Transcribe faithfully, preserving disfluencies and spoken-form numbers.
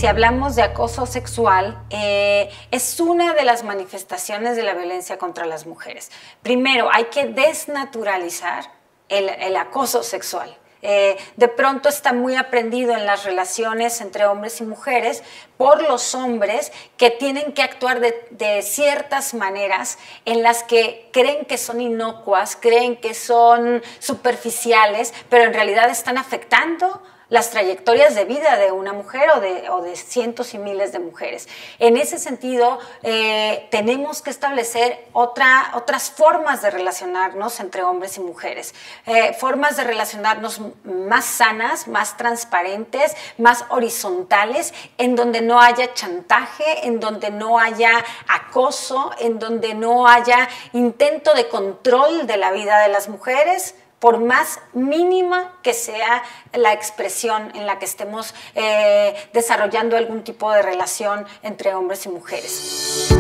si hablamos de acoso sexual, eh, es una de las manifestaciones de la violencia contra las mujeres. Primero, hay que desnaturalizar el, el acoso sexual. Eh, de pronto está muy aprendido en las relaciones entre hombres y mujeres por los hombres que tienen que actuar de, de ciertas maneras en las que creen que son inocuas, creen que son superficiales, pero en realidad están afectando las trayectorias de vida de una mujer o de, o de cientos y miles de mujeres. En ese sentido, eh, tenemos que establecer otra, otras formas de relacionarnos entre hombres y mujeres, eh, formas de relacionarnos más sanas, más transparentes, más horizontales, en donde no haya chantaje, en donde no haya acoso, en donde no haya intento de control de la vida de las mujeres, por más mínima que sea la expresión en la que estemos eh, desarrollando algún tipo de relación entre hombres y mujeres.